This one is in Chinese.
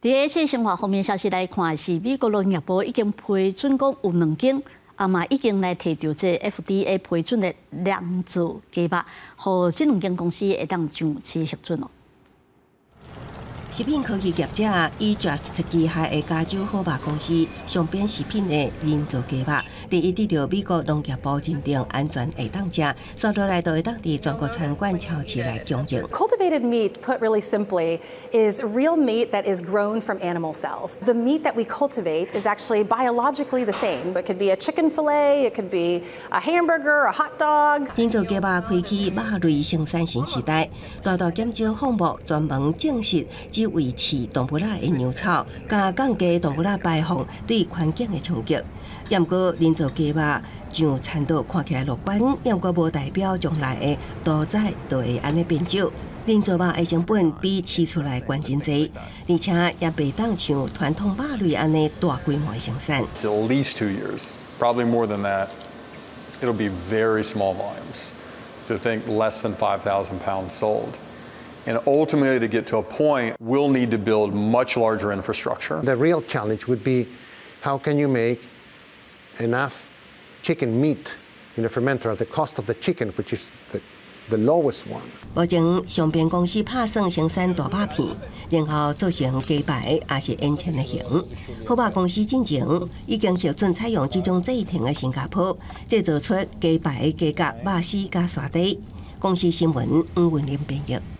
在社会生活方面消息来看，是美国农业部已经批准讲有2间，嘛已经来摕到这 FDA 批准的两组鸡肉，互这2间公司会当上市核准哦。 食品科技业者以 Just 旗下的加州好肉公司上边食品的人造鸡肉，第一得到美国农业部认定安全会当食，所落来都会当伫全国餐馆超市来供应。 Cultivated meat, put really simply, is real meat that is grown from animal cells. The meat that we cultivate is actually biologically the same. It could be a chicken fillet, it could be a hamburger, a hot dog. 人造鸡肉开启肉类生产新时代，大大减少放牧，专门种植。 只维持动物仔的牛草，加降低动物仔排放对环境的冲击。不过，人造鸡肉像产度看起来乐观，不过无代表将来的屠宰就会安尼变少。人造肉的成本比饲出来悬真济，而且也袂当像传统肉类安尼大规模生产。 It's at least 2 years, probably more than that. It'll be very small volumes. So think less than 5,000 pounds sold. And ultimately, to get to a point, we'll need to build much larger infrastructure. The real challenge would be how can you make enough chicken meat in a fermenter at the cost of the chicken, which is the lowest one. 目前，上边公司拍算生产大肉片，然后做成鸡排，也是烟签的型。好肉公司进前已经核准采用这种制成的新加坡，制造出鸡排、鸡甲、肉丝加沙底。公司新闻黄文林编译。